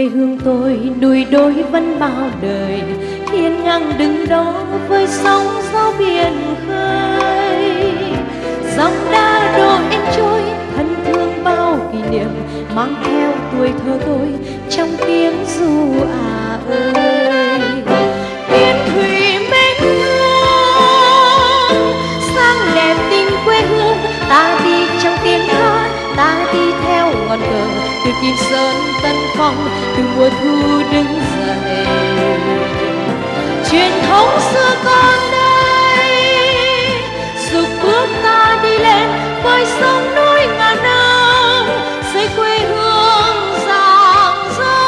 quê hương tôi núi đồi vẫn bao đời, hiên ngang đứng đó với sóng gió biển khơi. Dòng đa đổ em trôi, thân thương bao kỷ niệm mang theo tuổi thơ tôi trong tiếng ru ơi. Yên thủy mến thương, sang đẹp tình quê hương, ta đi trong tiếng hát, ta đi theo ngọn cờ từ Kim Sơn Tân Phong, từ mùa thu đứng dậy. Truyền thống xưa còn đây, dục bước ta đi lên với sông núi ngàn năm, xây quê hương rạng rỡ.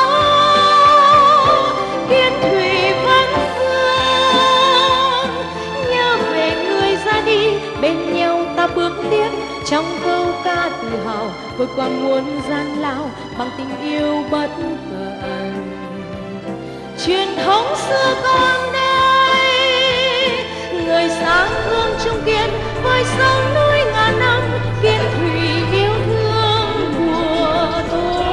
Kiến thủy vẫn vương, nhớ về người ra đi, bên nhau ta bước tiếp trong câu ca tự hào, vượt qua muôn gian lao bằng tình yêu bất tận. Truyền thống xưa còn đây, người sáng hương trung kiên với sông núi ngàn năm, Kiến thủy yêu thương của tôi.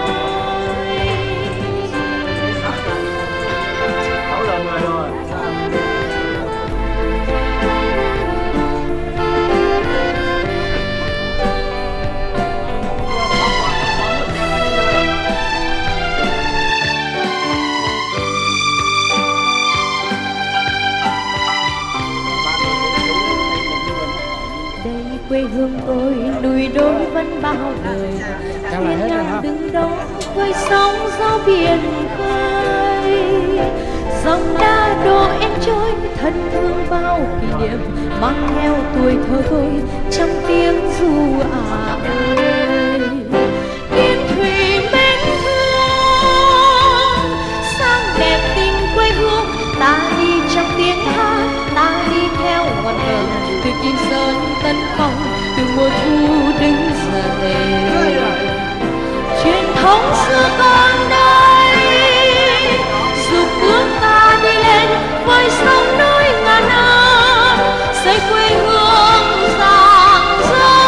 Quê hương tôi núi đồi vẫn bao đời, hiên ngang đứng đó với sóng gió biển khơi. Dòng đa đổ em trôi, thân thương bao kỷ niệm mang theo tuổi thơ tôi trong tiếng ru ơi. Kiến thủy mến thương, sang đẹp tình quê hương, ta đi trong tiếng hát, ta đi theo ngọn cờ từ Kim Sơn Tân Phong, từ mùa thu đứng dậy. Truyền thống xưa còn đây, dục bước ta đi lên với sông núi ngàn năm, xây quê hương rạng rỡ.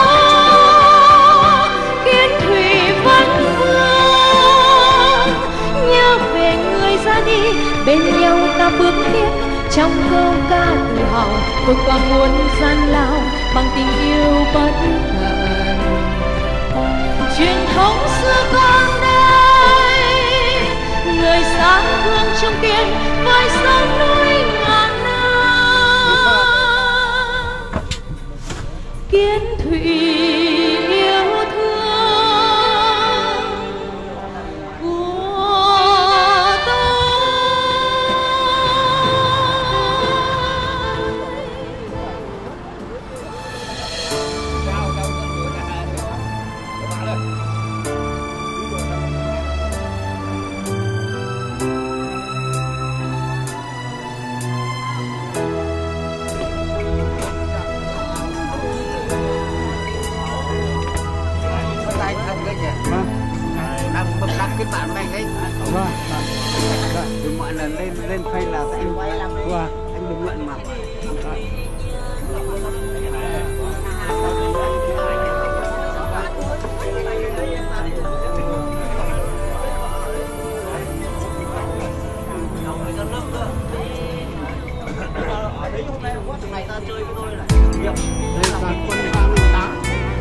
Kiến thủy vẫn vương, nhớ về người ra đi, bên nhau ta bước tiếp trong câu ca tự hào, vượt qua muôn gian lao bằng tình yêu bất tận. Truyền thống xưa còn đây, người sáng hương trung kiên với sông núi ngàn năm, Kiến thủy yêu thương của tôi. Cái bạn này ấy, mọi lần lên phây là anh đừng lận mặt. Đấy hôm nay quá ngày ta chơi với tôi là đây là quân 38.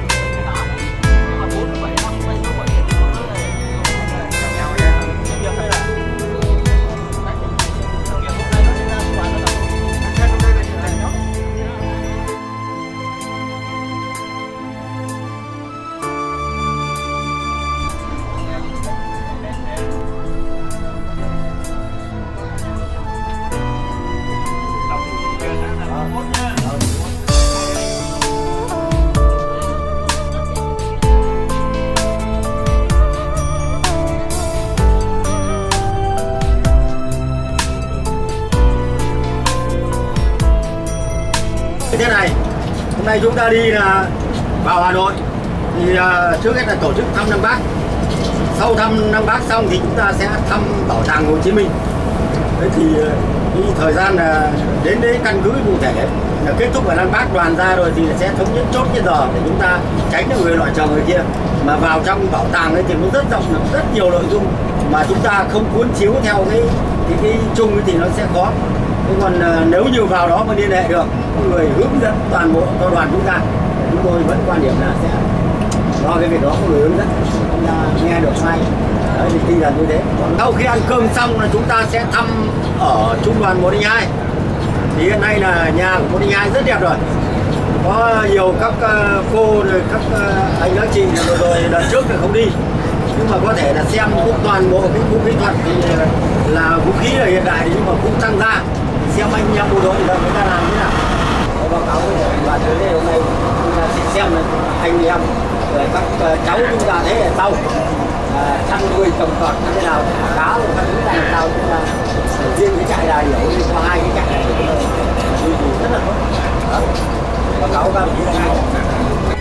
Thế này, hôm nay chúng ta đi là vào Hà Nội thì trước hết là tổ chức thăm Lăng Bác. Sau thăm Lăng Bác xong thì chúng ta sẽ thăm bảo tàng Hồ Chí Minh. Thế thì Thì thời gian là đến đấy căn cứ cụ thể là kết thúc và Lăng Bác đoàn ra rồi thì sẽ thống nhất chốt cái giờ để chúng ta tránh được người loại chờ người kia. Mà vào trong bảo tàng ấy thì nó rất rộng, rất nhiều nội dung mà chúng ta không cuốn chiếu theo cái chung thì nó sẽ khó. Thế còn nếu như vào đó mà liên hệ được người hướng dẫn toàn bộ cho đoàn chúng tôi vẫn quan điểm là sẽ do cái việc đó có người hướng dẫn chúng ta nghe được ngay. Đấy thì tinh thần như thế. Còn sau khi ăn cơm xong là chúng ta sẽ thăm ở trung đoàn 102. Thì hiện nay là nhà của 102 rất đẹp rồi. Có nhiều các cô rồi các anh các chị vừa rồi lần trước là không đi, nhưng mà có thể là xem cũng toàn bộ cái vũ kỹ thuật thì là vũ khí là hiện đại nhưng mà cũng tăng ra, xem anh em bộ đội người ta làm thế nào. Có báo cáo với đoàn tới hôm nay chúng ta sẽ xem là anh em rồi các cháu chúng ta thế là sau chăn nuôi trồng trọt như thế nào, cá rồi các thứ là làm sao chúng ta riêng cái trại đà hiểu đi qua hai cái trại này thì rất là tốt. Báo cáo các đồng chí là ngay.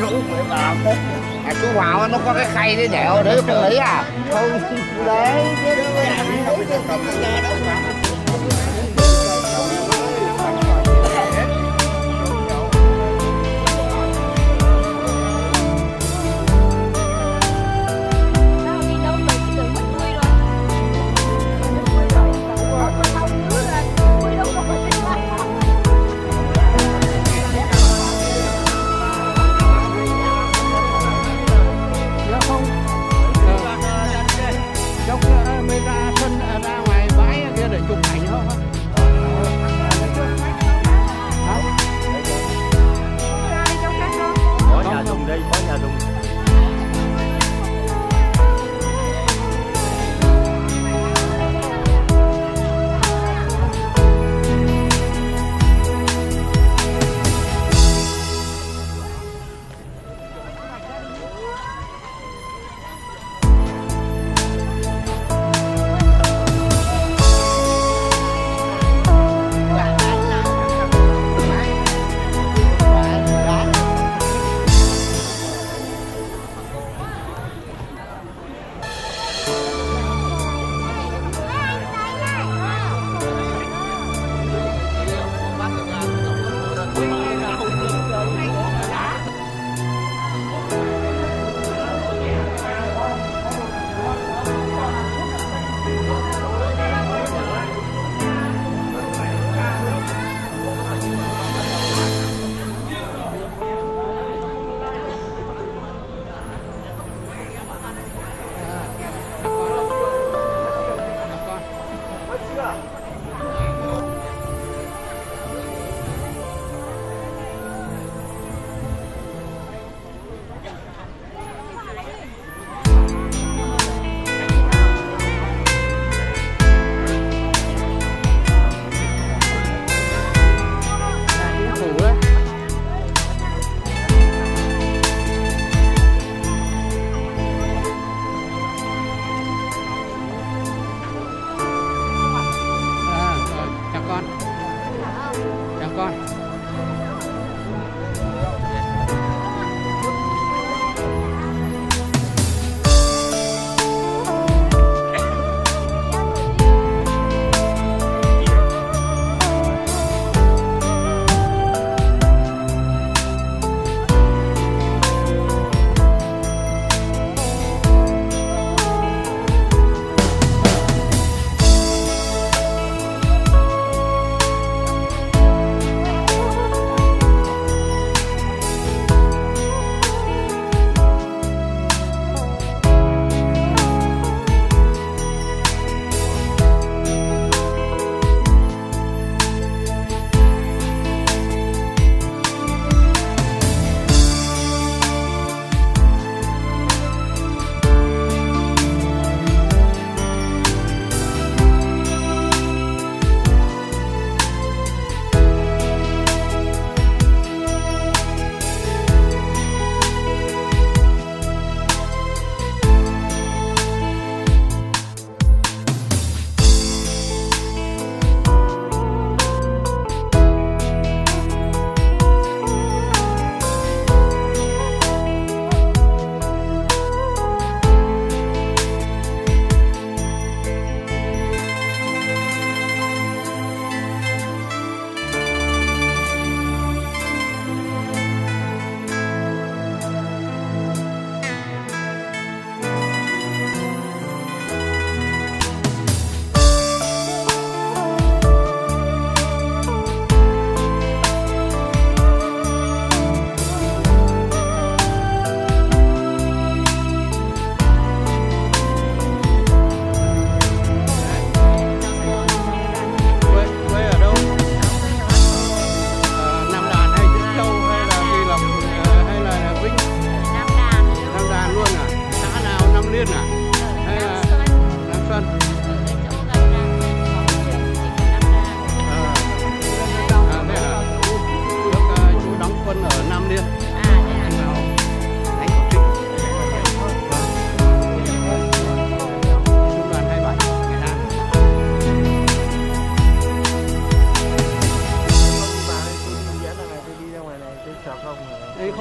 chỗ mới vào. Chú vào nó có cái khay đấy để ở đấy không lấy à? Không, đấy, cái đó không biết cầm ra đâu mà.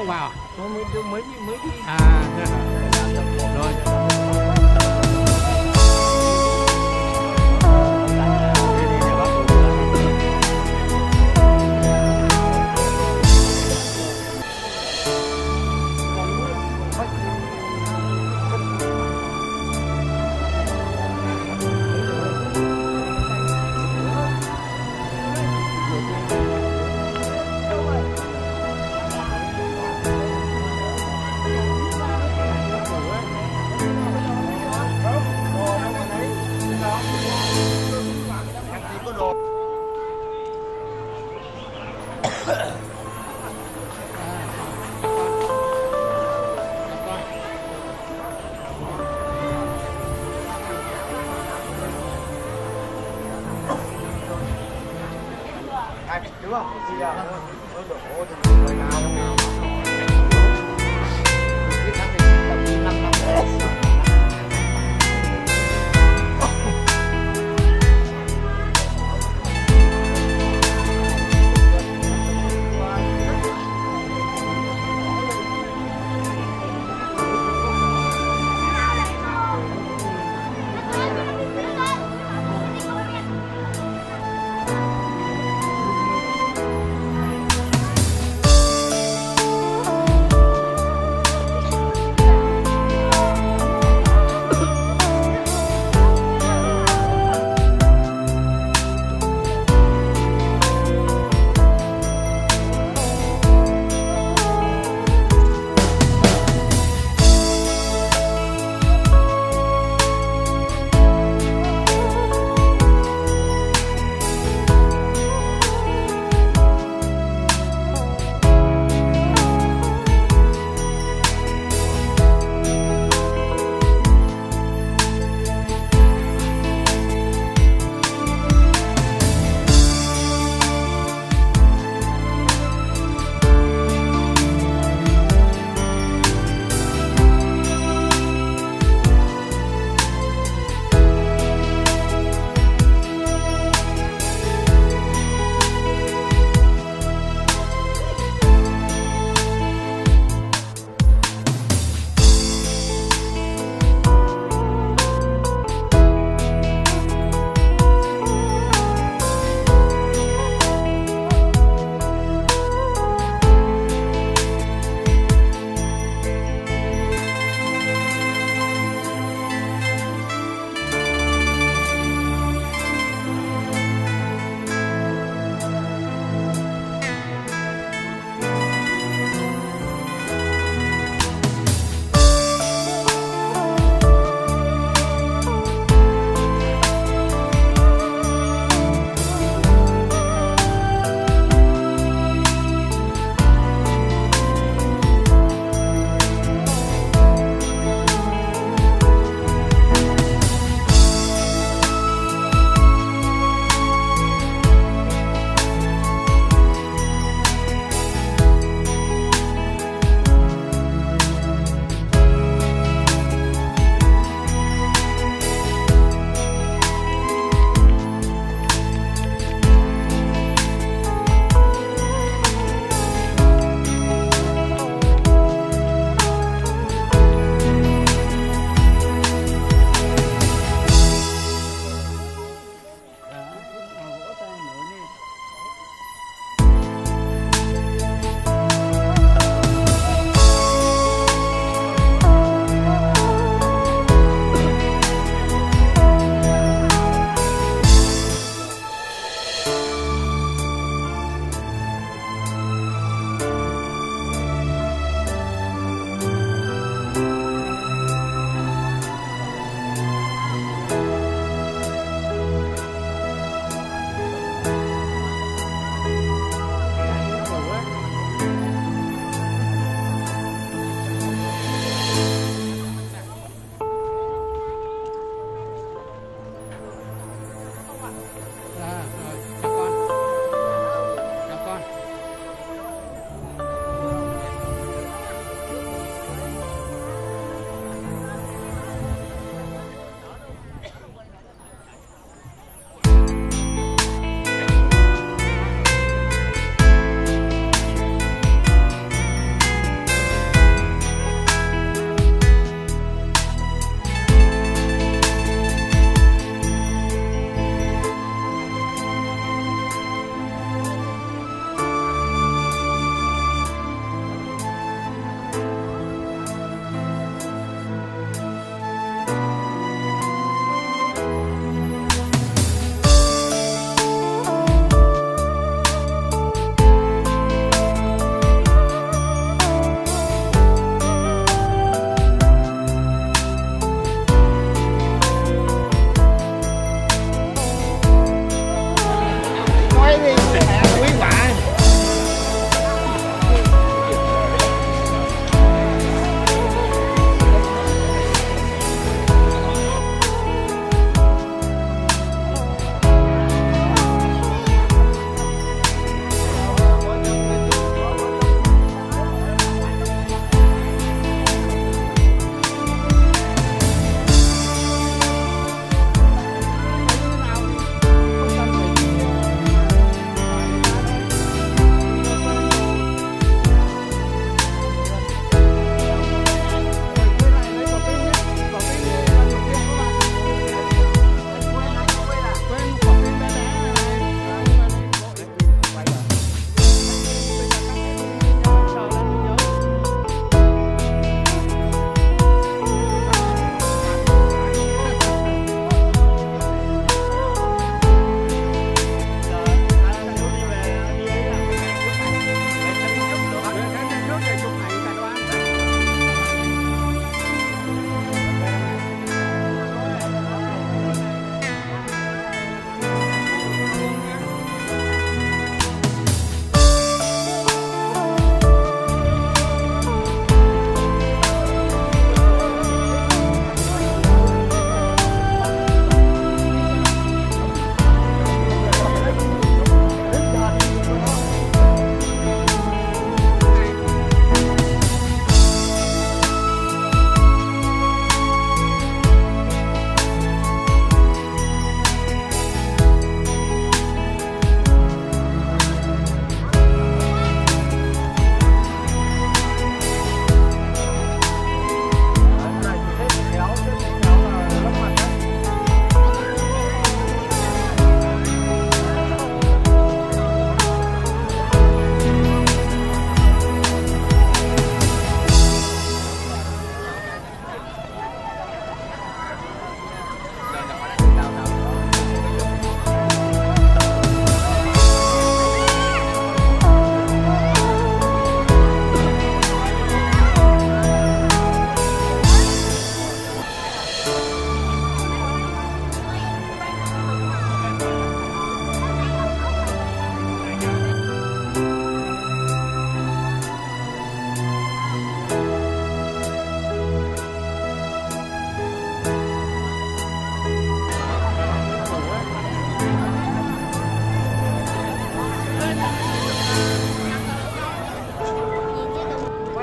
không vào à? Mới đi. À, rồi. Đúng không? Thì là nó đổ thì người nào cái thằng này tầm 5 năm rồi.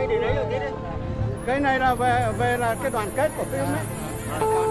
để đấy rồi thế đấy. Cái này là về là cái đoàn kết của phim đấy.